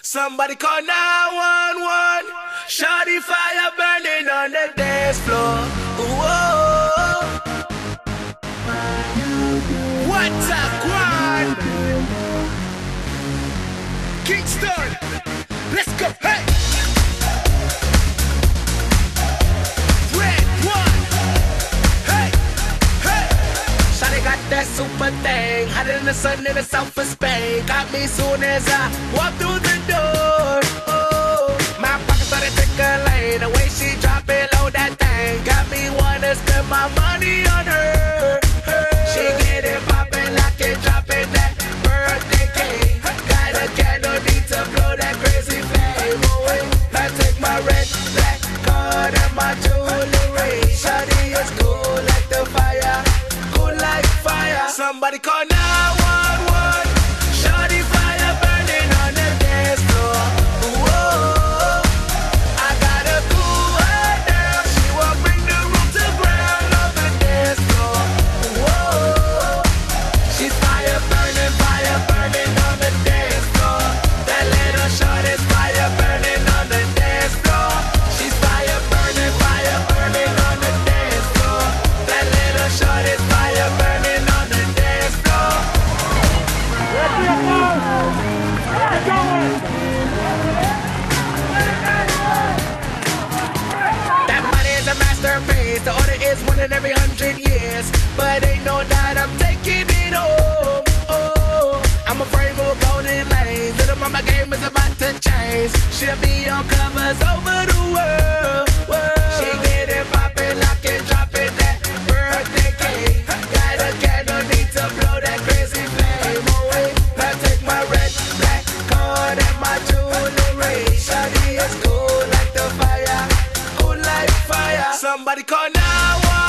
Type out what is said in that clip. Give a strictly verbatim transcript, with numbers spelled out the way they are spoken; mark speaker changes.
Speaker 1: Somebody call nine one one. Shawty fire burning on the dance floor. Whoa. What a grind. Kingston, let's go. Hey. Red one. Hey. Hey. Shawty got that super thing, hotter than the sun in the south of Spain. Got me soon as I walk through the door. Oh, my pocket started tickling. The way she drop it low, that thing got me wanna spend my money on her. She get it poppin', lock it, dropping that birthday cake. Got a candle, need to blow that crazy flame away. I take my red, black card and my jewelry. Shawty is cool like the fire, cool like fire. Somebody call nine one one. Shawty fire burning on the dance floor. Whoa, I gotta cool her down. She won't bring the room to ground on the dance floor. Whoa, she's fire burning, fire burning on the dance floor. That little short is fire burning on the dance floor. She's fire burning, fire burning on the dance floor. That little short is fire burning on the dance floor. That body is a masterpiece. The order is one in every hundred years. But ain't no doubt I'm taking it home. Oh, I'm afraid of golden lanes. Little mama game is about to change. She'll be on covers over the world. world. She get it poppin', lock it, dropping that birthday cake. Got a candle, need to blow that crazy flame away. I take my red, black card and my jewelry. Shawty is cool like the fire, cool like fire. Somebody call nine one one.